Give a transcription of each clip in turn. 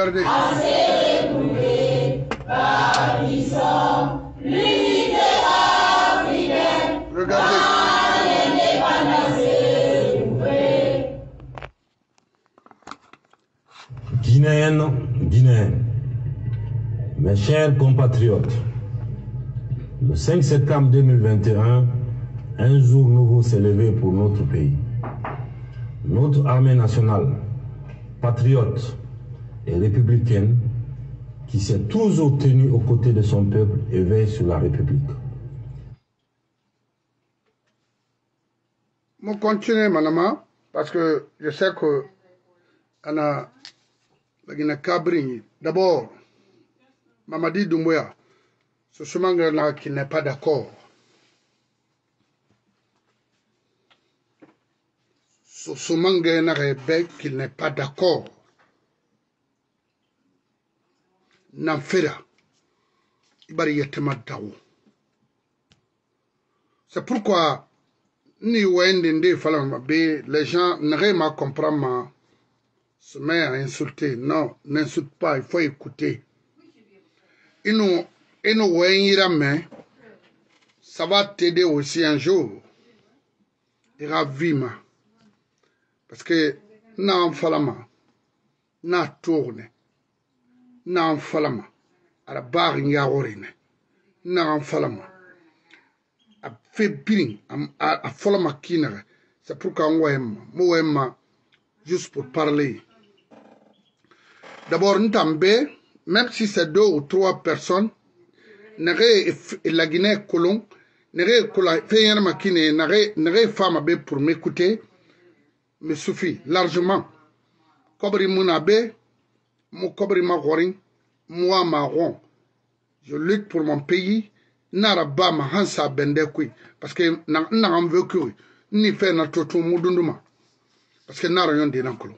Regardez. Regardez. Guinéens, mes chers compatriotes, le 5 septembre 2021, un jour nouveau s'est levé pour notre pays. Notre armée nationale, patriote et républicaine, qui s'est toujours tenue aux côtés de son peuple et veille sur la République. Je continue, madame, parce que je sais que Anna la Cabrini. D'abord, Mamadi Doumbouya, ce chemin-là qui n'est pas d'accord. Ce chemin-là qui n'est pas d'accord. N'enfera. C'est pourquoi ni Wendende les gens ne comprennent pas. Se met à insulter. Non, n'insulte pas, il faut écouter. Et nous, ça va t'aider aussi un jour. Il va vivre. Parce que, n'a falama, n'a tourne, n'a falama, à la barre y a orine, n'a falama, à fait bien, à falama kinere. C'est pourquoi on aime, juste pour parler. D'abord, même si c'est 2 ou 3 personnes, la Guinée colon, femme pour m'écouter, me suffit largement. Kobri Munabe, mon Kobri Magorin, moi marron. Je lutte pour mon pays, Naraba Mahansa Bendekui, parce que n'a veut que ni fait notre tour Moudunduma, parce que n'a rien dit dans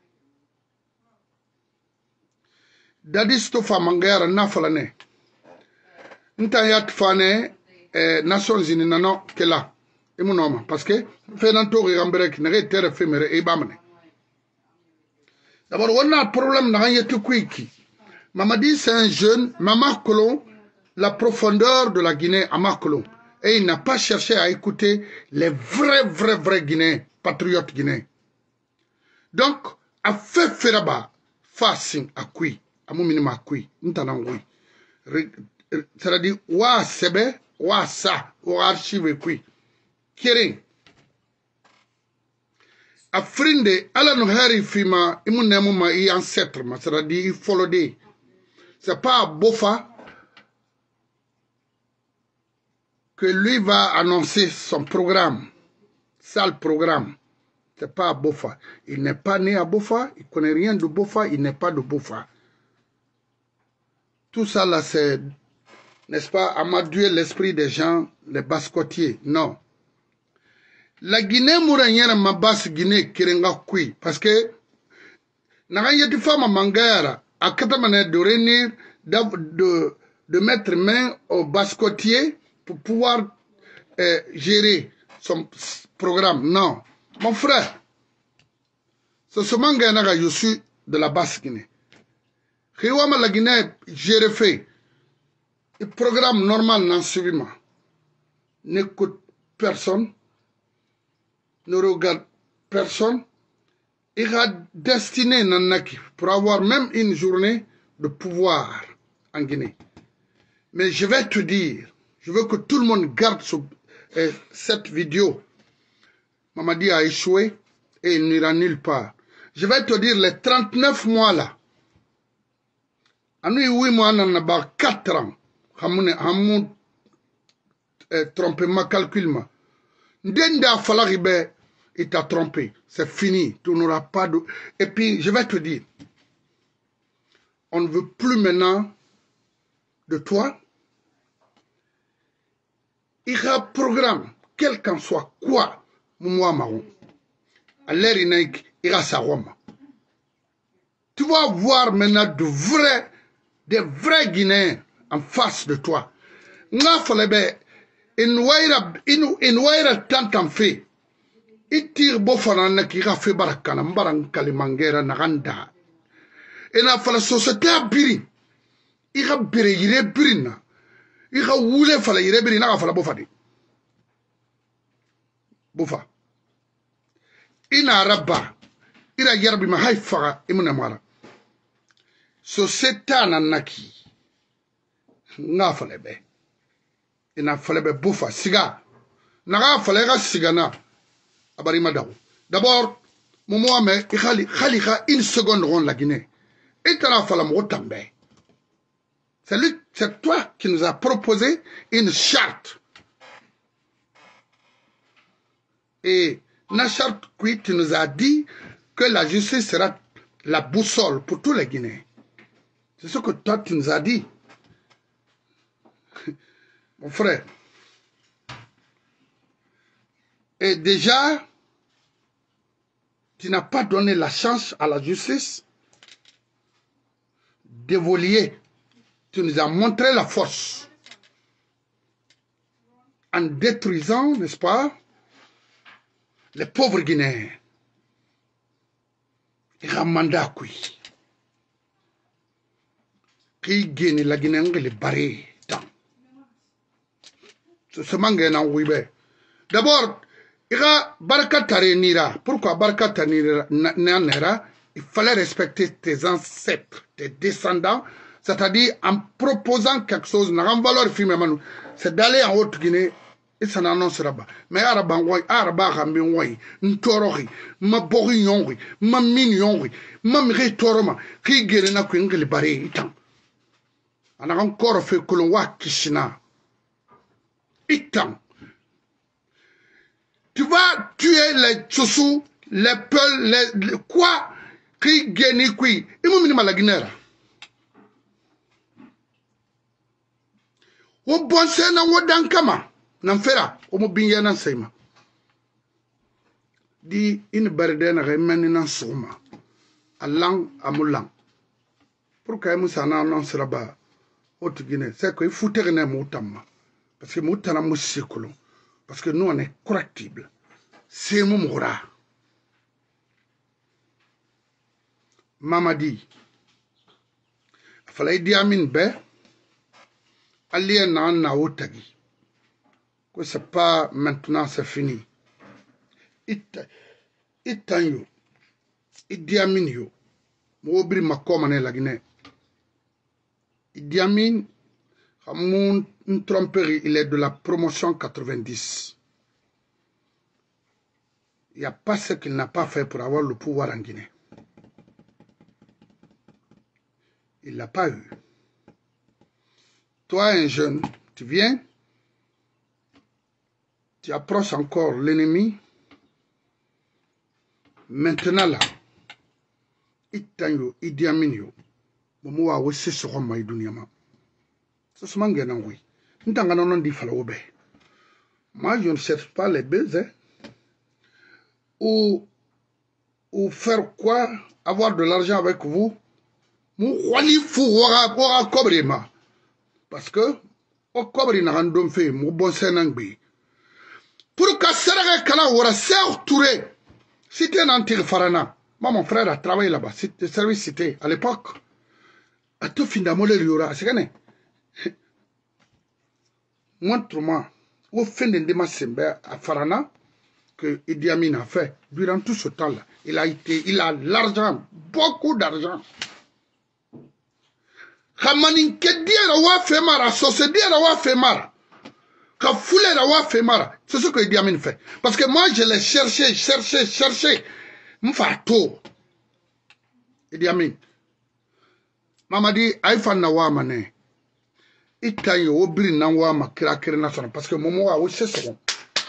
Dadi stofa mangayara nafalane. Nta yat fane Nations Unies nano kela. Imunoma parce que fenanto rigamberek nere terre femere e bamane. D'abord on a un problème na yetu kwiki. Mamadi c'est un jeune, Mama Kolon, la profondeur de la Guinée à Makolon. Et il n'a pas cherché à écouter les vrais Guinéens, patriotes guinéens. Donc, a fait feraba facing à qui. Amuminima kui ntanangui c'est-à-dire wa sebe wa sa wa archive kui kering afrindi ala no hari fima imunemu ma i ancêtre ma c'est-à-dire folodé c'est pas Bofa que lui va annoncer son programme, sale programme. C'est pas Bofa, il n'est pas né à Bofa, il connaît rien de Bofa, il n'est pas de Bofa. Tout ça là, c'est, n'est-ce pas, amadouer l'esprit des gens, les bascotiers. Non. La Guinée mouranière ma basse Guinée kirenga kui. Parce que, n'a rien de femme à Mangara, à Katamane de réunir, de mettre main au bascotier pour pouvoir gérer son programme. Non. Mon frère, c'est ce Mangara, je suis de la basse Guinée. Riwama la Guinée, j'ai refait. Le programme normal dans ce moment n'écoute personne, ne regarde personne. Il a destiné Nanaki pour avoir même une journée de pouvoir en Guinée. Mais je vais te dire, je veux que tout le monde garde cette vidéo. Mamadi a échoué et il n'ira nulle part. Je vais te dire les 39 mois là. Anui 8 mois n'a pas 4 ans. Hamoun trompé ma calcul ma. Ndenda falaribe il t'a trompé. C'est fini. Tu n'auras pas de. Et puis je vais te dire, on ne veut plus maintenant de toi. Il y a un programme, quel qu'en soit quoi, moi marron. À l'air il y a sa Rome. Tu vas voir maintenant des vrais Guinéens en face de toi. Nga falebe inwaira tantam fe. Itir bofana na ki gafe barakana mbaran kalimangera naganda. Et na fala société a biri. Ira bere yire biri na. Ira wule fala yire biri na fala bofa de. Bofa. Ina rabba. Ira yarbi ma hay faga imuna mara. Société na naki. Nga fala be. Ina fala be bofa siga. Naga fala ga siga na. Abari madaw. D'abord, Momo me khali une seconde ron la Guinée. Et t'en as fait la motambe. C'est toi qui nous a proposé une charte. Et la charte, tu nous as dit que la justice sera la boussole pour tous les Guinéens. C'est ce que toi, tu nous as dit. Mon frère. Et déjà, tu n'as pas donné la chance à la justice d'évoluer. Tu nous as montré la force en détruisant, n'est-ce pas, les pauvres Guinéens. Il y a un mandat qui gagne la Guinée, les barrer. C'est ce manque. D'abord, il y a Barakatare Nira. Pourquoi Barakatare Nira? Il fallait respecter tes ancêtres, tes descendants, c'est-à-dire en proposant quelque chose, c'est d'aller en Haute-Guinée et ça n'annoncera pas. Mais Arabangoy, Arabarambiwoy, Ntorohi, ma Bori Yongri, ma Min Yongri, ma Mire Toroma, qui guérina Quingli Baré Itan. On a encore fait que l'on voit Kishina. Itan. Tu vas tuer les Tchoussous, les Peuls, les quoi? Qui gagne qui? Il m'a mis la Guinée. Au bon sena au dankama, n'enfera, au mobile n'en sema. Di une bardenne remène n'en soma. Allang à moulang. Pourquoi Moussana n'en sera pas? Haute Guinée, c'est qu'il faut terminer Moutama. Parce que Moutana Moussikolo. Parce que nous on est correctibles. C'est mon moura. Mamadi. Il fallait dire à Minbe. Allié na otagi. Que c'est pas maintenant, c'est fini. Itanyo. Idi Amin yo. Mobri makomane la Guinée. Idi Amin, Hamoun tromperie, il est de la promotion 90. Il n'y a pas ce qu'il n'a pas fait pour avoir le pouvoir en Guinée. Il ne l'a pas eu. Toi, un jeune, tu viens, tu approches encore l'ennemi. Maintenant là, Itanyo, Idi Amin yo, Momo a wese sur ma iduniama. C'est ce mangue nan oui. N'tangana non di falaobe. Moi, je ne cherche pas les baisers. Ou faire quoi? Avoir de l'argent avec vous? Mou wali fou wara kobrema. Parce que, au cobri n'a rien fait, mon bon sénangbi. Pour que Serre Kala ou Serre Touré, c'était un antique farana. Moi, mon frère a travaillé là-bas, c'était service cité, à l'époque. À tout fin d'amour, il y aura, c'est gagné. Montre-moi, au fin de Demasembe à Farana, que Idi Amin a fait, durant tout ce temps-là, il a l'argent, beaucoup d'argent. Kamanin kedi rawa femara, société rawa femara, ka foule rawa femara, c'est ce que Idi Amin fait. Parce que moi je l'ai cherché, m'fato. Idi Amin, Mamadi aifan na wa mané, itayo obri na wa makira national, parce que momo wa aussi second.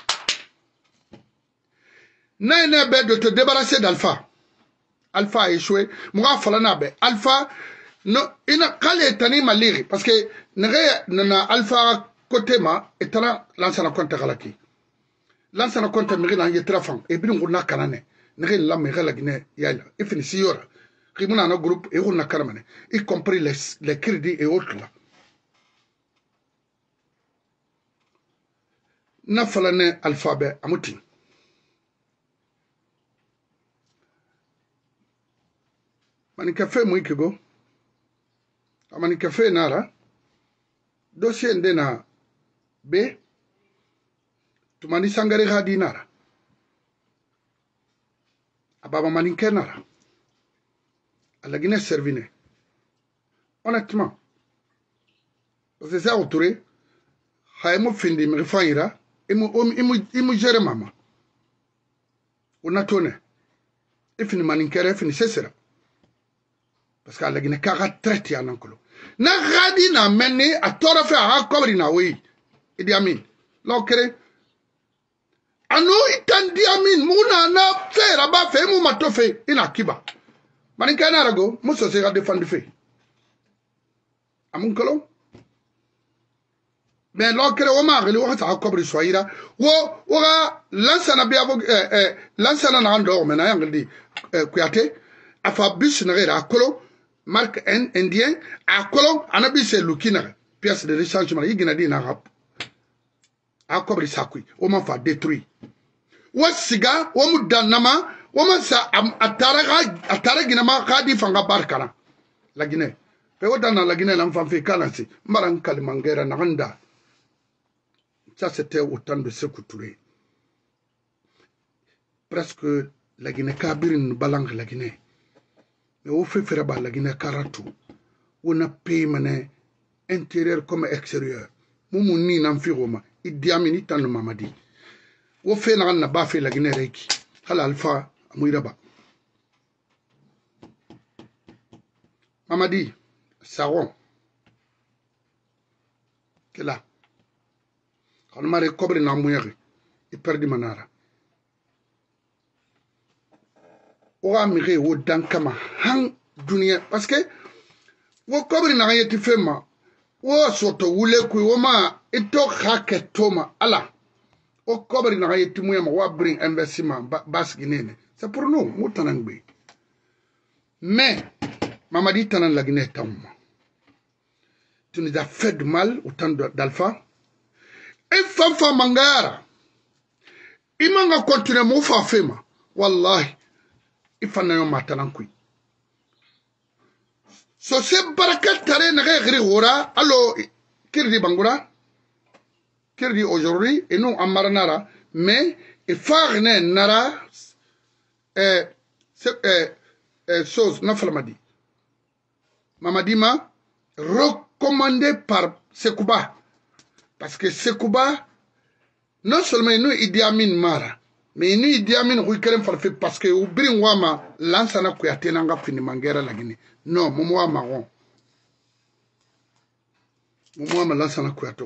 N'est pas de te débarrasser d'Alpha. Alpha a échoué. Moi falana be Alpha. Non, il n'a qu'à l'étani maliri parce que n'a alpha côté ma et t'as lancé un compte à la qui lance un compte à mérina y trafan et bien on a canane n'a la mère la Guinée yala et fini si yora qui mon un groupe et on a caramane y compris les crédits et autres là n'a falane alphabet amuti Mani café mouikego. Mani café nara. Dossier ndena B. Tumani sangare hadi nara. Ababa maninke nara. La Guinée servine. Honnêtement. C'est ça autouré. Haïmou findi me refaira. Imu gère maman. On a tourné. Et fini maninkere, fini c'est parce que la Guinée kara traite ya nankolo. Na gadi na mene a tora fe a kobri na oui. Idi Amin. Lokere. Anu itan di Amin muna na fe raba fe mu matofe ina kiba. Maninkere na rago muso se ga défendre fe. Amun kolo. Mais lokere o ma geli o ta kobri soira. Wo ga lansana bi avo lansana na ando mena yangli kuyate afa bish na gera akolo marque indien akolo anabi se lukina pièce de rechange yigina di na rap akobri sakui o ma fa détruit wa siga o mu danama o ma sa atara gina ma khadi fanga barkana la Guinée pe o dana la Guinée l'enfant fait kalansi maran kalimangera na ganda. Ça c'était autant de Sékou Touré. Presque la Guinée kabirine balang la Guinée. Mais au fait faire la Guinée karatou. On a payé mané intérieur comme extérieur. Moumou ni n'amphiroma. Idi Amin itan Mamadi. Au fait n'a pas fait la Guinée reiki. Hala alpha amouiraba. Mamadi Saron. Qu'est là? Quand on m'a recobré na mouillère, il perd manara. Oga mire wo dankama hang dunia parce que wo kobri na yeti fema wo soto wule ku wo ma ito haketoma ala o kobri na yeti muyama wa bring investissement bas Guinée c'est pour nous mutanangbe mais Mamadi tanan la Guinée tamma tu nous as fait de mal autant d'Alpha et fanfa mangara imanga continuer mo fa fema wallahi ifana yo matanankui so se barakat tare na gri hora allo kirdi bangura kirdi aujourd'hui et non amaranara mais e farne nara chose na flamadi Mamadi ma recommandé par Sekouba parce que Sekouba non seulement nous Idi Amin mara mais nous Idi Amin ruikeren farfe parce que ubrin wama lansana kuyate nanga fini mangera la Guinée non momo wa marron momo wa lansana kuyate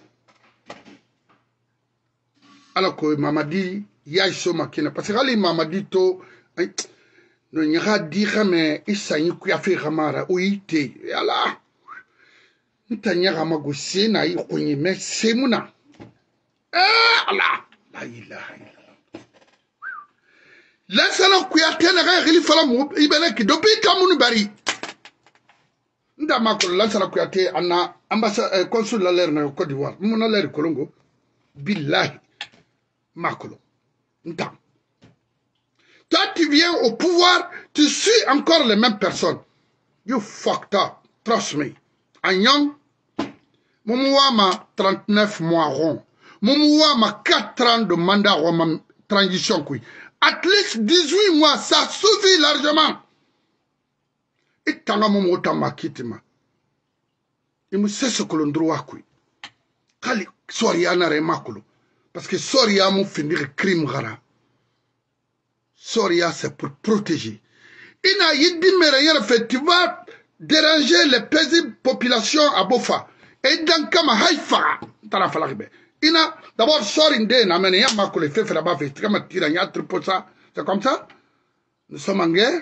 alors que Mamadi ya iso makina parce que ali Mamadi to no nyaka dira me isanyi kuyafe ramara uite ala ntanyaka magosie na ikonyi me semuna Allah la ilaha illallah lansana kuyate na ga gili fala mu ibele ki depuis kamunu bari nda makolo lansana kuyate ana ambassade consul la l'air na Côte d'Ivoire mu na l'air Colongo billahi makolo nda toi tu viens au pouvoir tu suis encore les mêmes personnes you fucked up trust me Agnon Moumouama 39 mois rond Moumouama 4 ans de mandat rond transition kui at least 18 mois ça suffit largement et tanga moumou tamba kitima il me sait ce que l'on doit kui kali soria na remakolo parce que soria mou finir crime gara soria c'est pour protéger ina yidi mere fait tu vas déranger les paisibles populations à Bofa et dans Kama Haïfa tara falakbe ina d'abord sorinde na mene ya makole fait là-bas fait kama tira ya triposa c'est comme ça nous sommes en guerre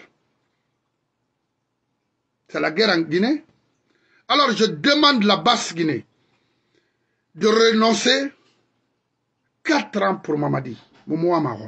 c'est la guerre en Guinée alors je demande la basse Guinée de renoncer 4 ans pour Mamadi Momoa Marron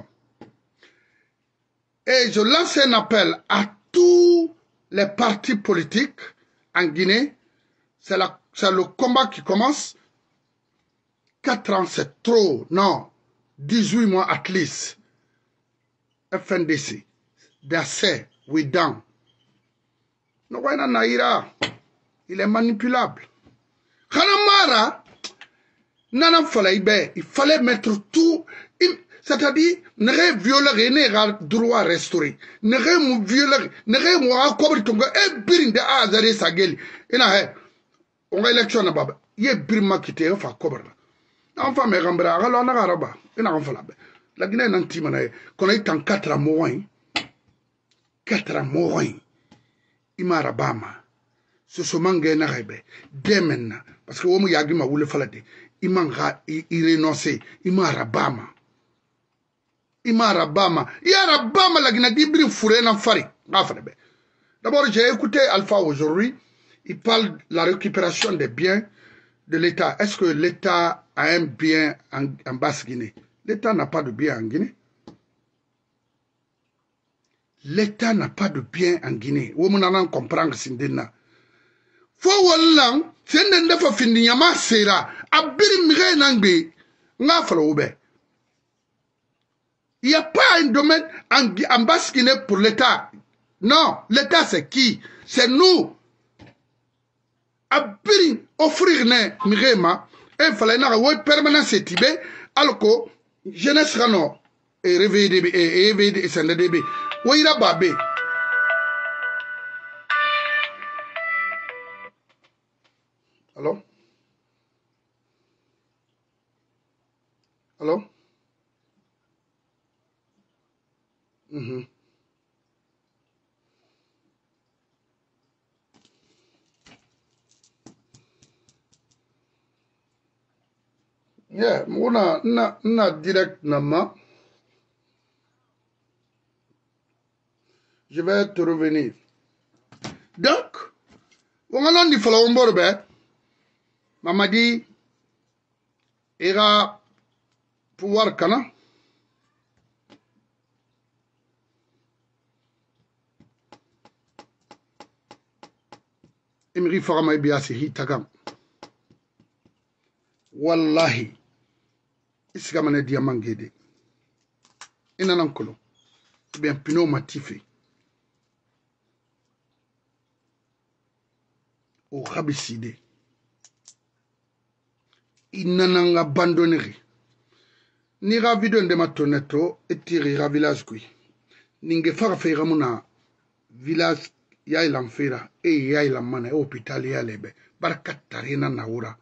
et je lance un appel à tous les partis politiques en Guinée c'est le combat qui commence 4 ans, c'est trop. Non. 18 mois at least. FNDC. That's it. We done. Nogoina Naïra, il est manipulable. Khanamara, il fallait mettre tout, c'est-à-dire, ne violer, ne droit restaurer, ne violer, ne couvrir ton gars, et birinde à Azare Sageli. Et là, on a élection à Baba. Il y a Birma qui était fait couvrir. Enfin, mais Rambra, alors on a Araba, et on a fait la Guinée Nantimane, qu'on est en 4 mois, 4 mois, il m'a rabama. Ce sont mangé na rebe, dès maintenant, parce que Omo Yagima voulait falade, il m'a renoncé, il m'a rabama. Il m'a rabama. Il y a rabama la Guinée d'Ibri fourré dans Fari. D'abord, j'ai écouté Alpha aujourd'hui, il parle de la récupération des biens de l'État. Est-ce que l'État a un bien en Basse-Guinée? L'État n'a pas de bien en Guinée. L'État n'a pas de bien en Guinée. Où on en comprend que c'est une faut wallang c'est une fois fini yama sera abiri mire nangbe nga falo ube. Il n'y a pas un domaine en Basse-Guinée pour l'État. Non, l'État c'est qui? C'est nous. Abiri offrir ne mirema et fallait na ouais permanence tibé alors que jeunesse rano et réveiller et éveiller c'est le début. Ouais ira babé. Allô? Allô? Yeah, na direct nama. Je vais te revenir. Donc, on a dit fallait on Mamadi ira pouvoir kana. Imri farama biasi hitagam. Wallahi. Isigamane diamangede. Inanankolo. Bien pino matife. Au rabiside. Inananga abandonnerie. Ni ravido ndema toneto etiri ra village kui. Ninge fara feira muna village ya ilamfira e ya ilamana e hôpital ya lebe. Barakatarina naura.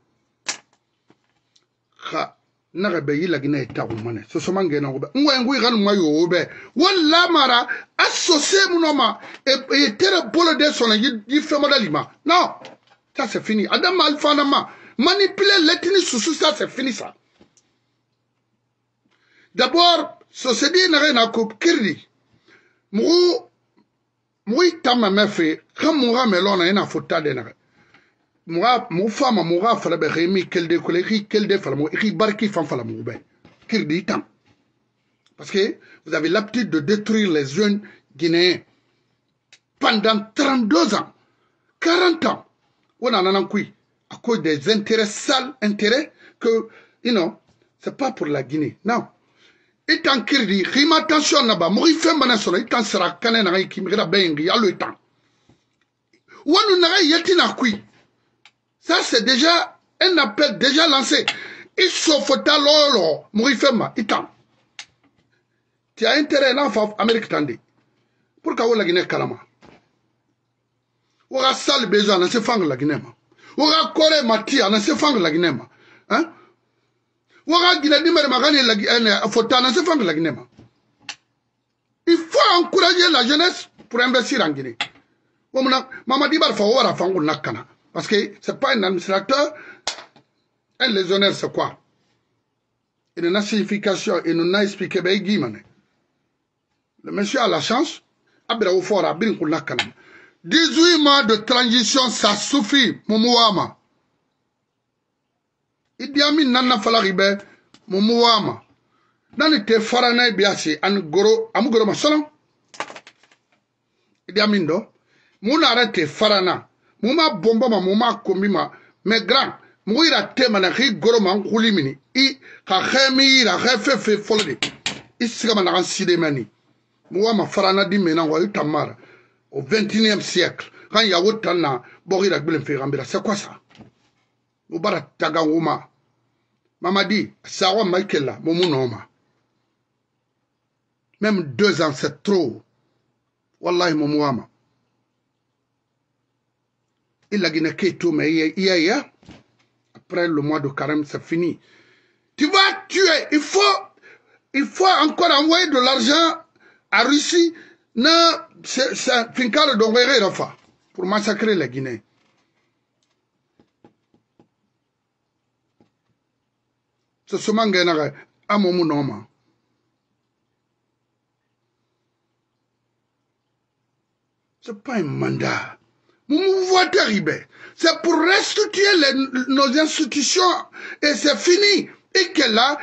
Kha nagabe yila gina etagumane. So somange na gobe. Ngwe ganu mayo obe. Walla mara associé munoma et tere bolo de son yi fema dalima. Non. Ça c'est fini. Adam alfanama. Manipuler l'ethnie sous ça, c'est fini ça. D'abord, société n'a rien à couper. Kirdi. Moi, tama me fait. Quand moi, melon a une faute d'enare. Moi, mon femme, moi, fallait be remi quel de collègue, quel de fallait moi, barki fan fallait moi ben. Kirdi tam. Parce que vous avez l'habitude de détruire les jeunes Guinéens pendant 32 ans, 40 ans. On en a un coup. À cause des intérêts sales, intérêts que, c'est pas pour la Guinée. Non. Et tant qu'il dit, rima attention là-bas, mori fait manasona, il t'en sera cané na qui me bien, il y a le temps. Ou on n'a yetina kui. Ça, c'est déjà un appel déjà lancé. Il s'offre à l'or, mori fait ma, il t'en. Tu as intérêt à l'enfant Amérique tandé. Pourquoi on la Guinée kalama? On a sale besoin, on se fang la Guinée. Ouga kore mati ana se fang la Guinée. Hein? Ouga Guinée dimere magani la fota ana se fang la Guinée. Il faut encourager la jeunesse pour investir en Guinée. Mamadi Barfa ouara fangu nakana. Parce que c'est pas un administrateur. Un légionnaire c'est quoi? Il n'a signification, il n'a expliqué bien guimane. Le monsieur a la chance. Abira ou fort abir nakana. 18 mois de transition, ça suffit, Moumouama. Idi Amin nana falaribe, Moumouama. Nani te farana biasi, an goro, amugoro masono. Idi Amin do. Mouna arrête farana. Mouma bomba ma, mouma kombima. Mais grand, mouira te manaki goro man koulimini. I, khemi, la refefe folde. Iska manaran sidemani. Mouma farana di menangwa, itamara. Au XXIe siècle, quand il y a autant na bori la gbele fe rambira, c'est quoi ça? Mubara tagawuma. Mamadi, Sawa Michael, Momu Noma. Même 2 ans, c'est trop. Wallahi, Momouama. Il a gagné tout, mais hier, après le mois de carême, c'est fini. Tu vas tuer. Il faut encore envoyer de l'argent à Russie. C'est Finkar d'Ongwere Rafa pour massacrer les Guinéens. C'est ce mangana à Momu Noma. C'est pas un mandat. Vous voyez arriver. C'est pour restituer nos institutions et c'est fini. Et que là,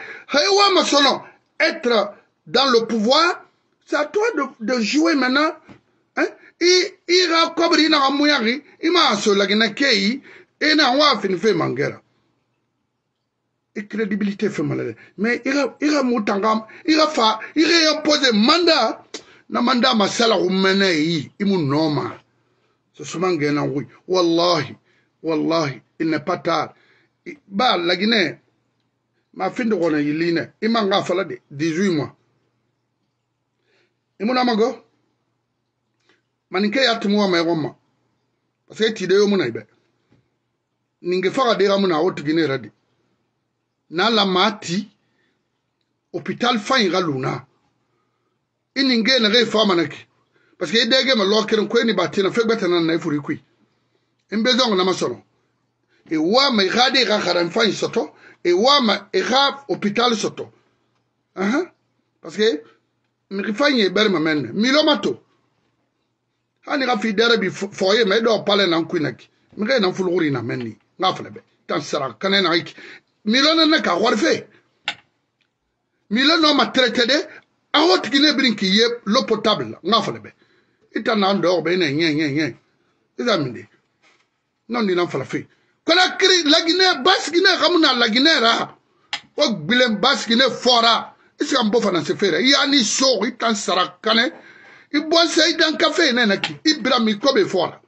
être dans le pouvoir, c'est à toi de jouer maintenant. Hein? Il va cobrir dans la mouillari, il m'a sur la guinée et n'a pas fait mangera. Et crédibilité fait mal. Mais il a moutangam, il a imposé mandat. Na mandat masala rumene yi, il m'a noma. C'est souvent gagné, oui. Wallahi, il n'est pas tard. Bah, la Guinée, ma fin de Rona Yiline, il m'a fait 18 mois. Et mon amago, manike yatimo ma Roma. Parce que tu es mon ibe. Ningefara de Ramona haute Guinée radi. Na la mati, hôpital Faïra Luna. Ininge na re fama naki. Parce que idege ma lokere ko ni batina fe gbata na ifuri kui. Imbezongo na masono. E wa ma igade ga kharan fa soto e wa ma iga hôpital soto. Parce que mi rifanye ber ma men milomato. Hani ga fi dere bi foye me do pale na kui naki. Mi ga na fulguri na menni. Ngafale be. Tan sara kanena iki. Milona na ka warfe. Milona ma traité de a haute Guinée brinki ye l'eau potable n'a pas le bé. Il t'en a dehors ben rien. Les amis, non il n'en fait la fille. Quand la Guinée basse Guinée ramena la Guinée ra. O bilem basse Guinée fora. Est-ce qu'on peut faire ce faire? Il y a ni chaud, il t'en sera cané. Il boit ça dans café nenaki. Il brami comme fora.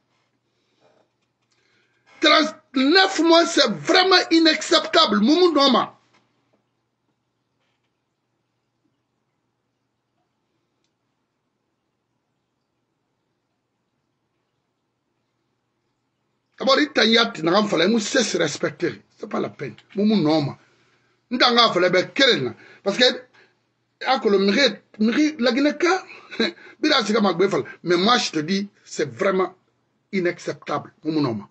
39 mois c'est vraiment inacceptable. Moumou Noma. D'abord, il faut se respecter. Ce n'est pas la peine. Moumou Noma. Parce que, la Guinée, mais moi, je te dis, c'est vraiment inacceptable. Moumou Noma.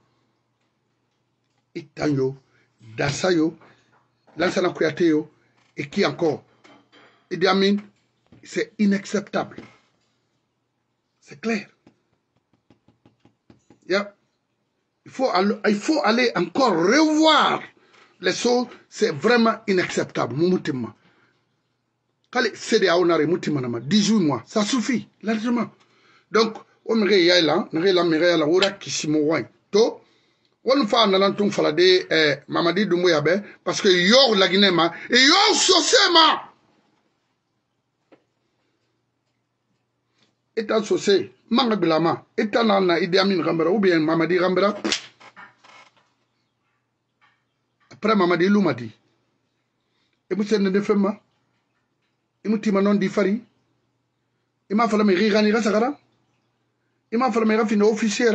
Itanyo, Dassayo, Lansana Kouyateyo, et qui encore? Idi Amin, c'est inacceptable. C'est clair. Yeah. Il faut aller encore revoir les choses. C'est vraiment inacceptable. Moutima. Quand c'est des aonare, moutima nama 18 mois, ça suffit largement. Donc, on me réveille là, on me réveille là, on a qui s'y mouille. To, on fait un alenton falade, Mamadi Doumbouyabe, parce que yor la Guinée ma, et yor sosema. État sosé, mangabilama, état nana Idi Amin Rambera, ou bien Mamadi Rambera. Après Mamadi Loumadi, et vous savez de femmes, et vous timez non diffari, et m'a fallu me rirani rasagara, et m'a fallu me rafiner officier,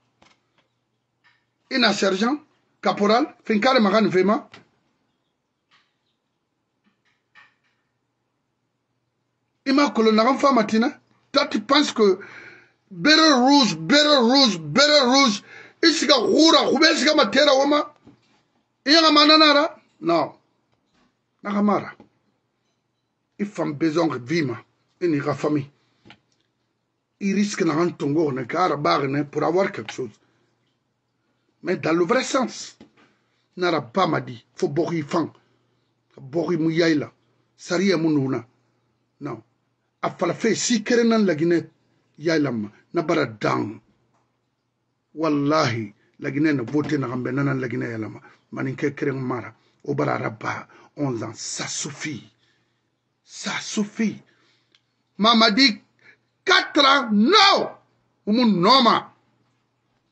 et un sergent, caporal, fin carré magan fema. Et m'a colonel femme matina, toi tu penses que Bere rouge, ici ga roura, roubesiga matera wama. Yanga mananara? Non. Nakamara. Il faut besoin de vivre. Il y a famille. Il risque de rentrer pour avoir quelque chose. Mais dans le vrai sens, n'ara pas m'a dit. Faut bori fan. Bori mouyaïla. Saria mounouna. Non. A falafé si kerenan la Guinée. Yaïlam. Nabara dang. Wallahi. La Guinée ne vote na rambenanan la Guinée yalama. Maninke kereng mara. Obara rabba. 11 ans. Ça suffit. Ça suffit. Maman dit 4 ans. Non. Oumun noma.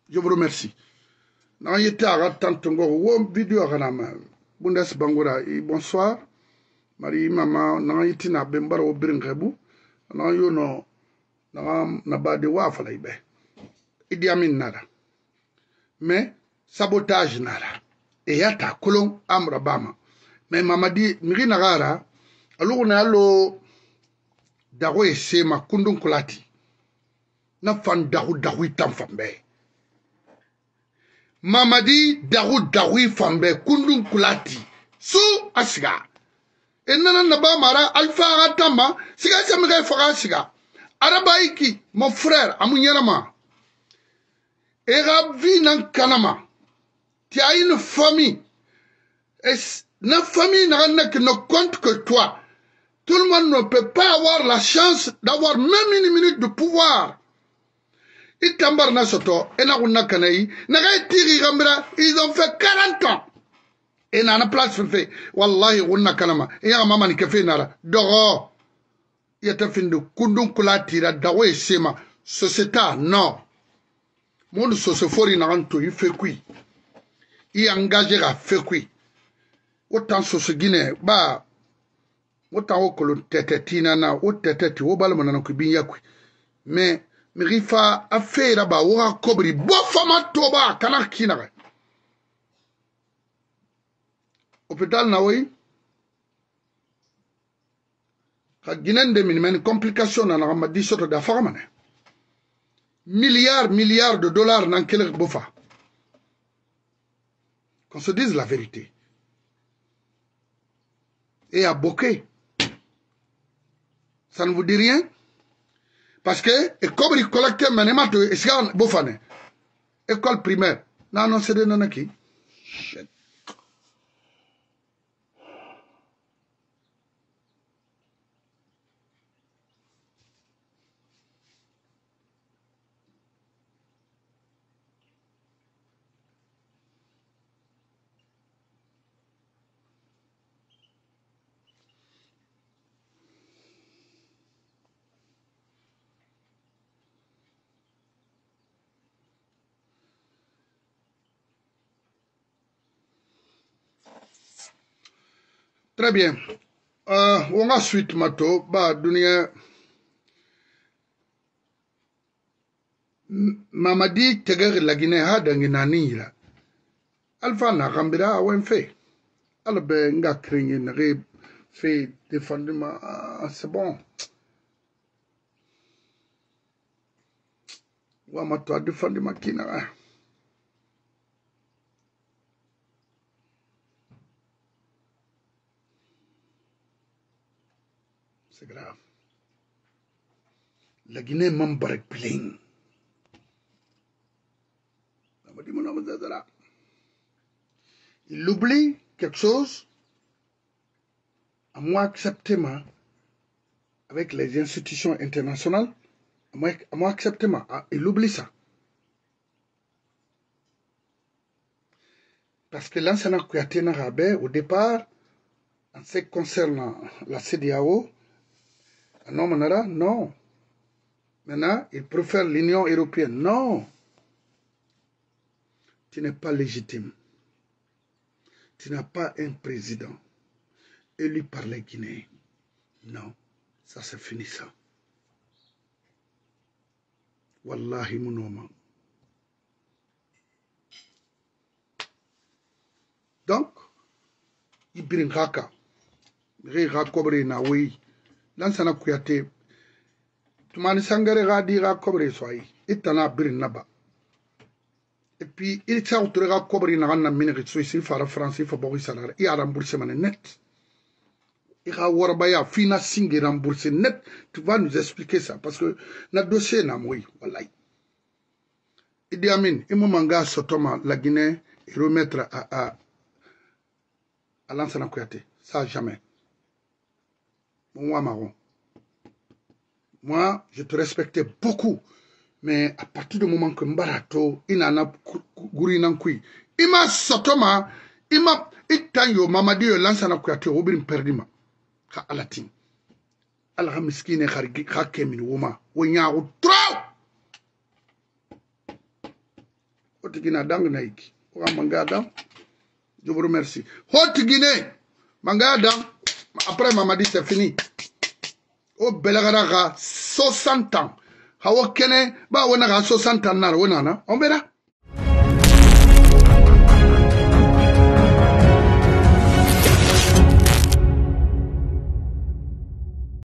Je vous remercie. Dans yeta tantongo wo vidéo kanama bundes bangura bonsoir. Marie mama na yitina bembara wo biringebu. Na yono na bade wa fala ibe. Idi Amin nada. Mais sabotage nada. Et yata kolon amra bama. Mais mamadi miri nagara alugo na alo dago esema kundun kulati. Na fan dago itam fambe. Mamadi dago fambe kundun kulati. Su asiga. Enana naba mara alfa atama siga samiga faga siga. Arabaiki mon frère amunyarama. Era vie nan kanama. Tu as une famille. Et la famille ne compte que toi. Tout le monde ne peut pas avoir la chance d'avoir même une minute de pouvoir. Ils ont fait 40 ans. Et dans la place fait. Wallahi, on a kanama. Et y'a maman qui fait nara. Doro. Il y a fin de kundun kulati la dawe sema. Société, non. Mon société, il fait quoi? Il engagé à faire quoi? Autant société, bah. Autant au colon tête tinana, au tête, au balmana kubinyakui. Mais, Mirifa a fait là-bas, ou a cobri, bofama toba, kanakina. Hôpital Naoui, a Guinée de minimum complication dans la ramadi sorte d'affaires. Milliards de dollars dans quel bofa. Qu'on se dise la vérité. Et à Bokeh. Ça ne vous dit rien? Parce que, et comme il collectait manémato, et c'est un bofane. École primaire. Non, c'est de nanaki. Shit. Très bien. On a suite mato, bah, dunia. Mamadi teger la Guinée ha danginani la. Alpha na gambira wen fait. Albe nga kringi na fait défendre ma c'est bon. Wa mato défendre ma kina. C'est grave. La Guinée m'embarque plein. Il oublie quelque chose. À moi accepter avec les institutions internationales. À moi accepter il oublie ça. Parce que l'ancien Kouyaté Narabé, au départ, en ce qui concerne la CEDEAO, non. Maintenant, il préfère l'Union européenne. Non. Tu n'es pas légitime. Tu n'as pas un président élu par les Guinéens. Non. Ça, c'est fini, ça. Wallahi, mon homme. Donc, Ibrin Haka, Rira Kobre Naoui, Lansana Kouyaté, Toumani Sangare Radira Kobre Soyi, Itana Birin Naba. Et puis, il s'est autorisé à Kobre Narana Minérite Suisse, il faut la France, il faut Boris Salar, il a remboursé net. Il a Warbaya, Fina Singh remboursé net. Tu vas nous expliquer ça, parce que notre dossier n'a moui, wallahi. Idi Amin, il m'a manga Sotoma, la Guinée, et remettre à Lansana Kouyaté. Ça, jamais. Moi, marron. Moi, je te respectais beaucoup. Mais à partir du moment que Mbarato, il n'en a gourinankui, il m'a Sotoma, il m'a, il t'a yo, Mamadi, Lansana Kouyaté, Robin Perdima. Ka alatin. Alha miskine khakemin woma. Wenyaru trop! Haute Guinée, Dang Naïki. Je vous remercie. Haute Guinée, Mangada, après Mamadi, c'est fini. Au Belagaraga, 60 ans. Hawa Kene, ba wana 60 ans, on verra.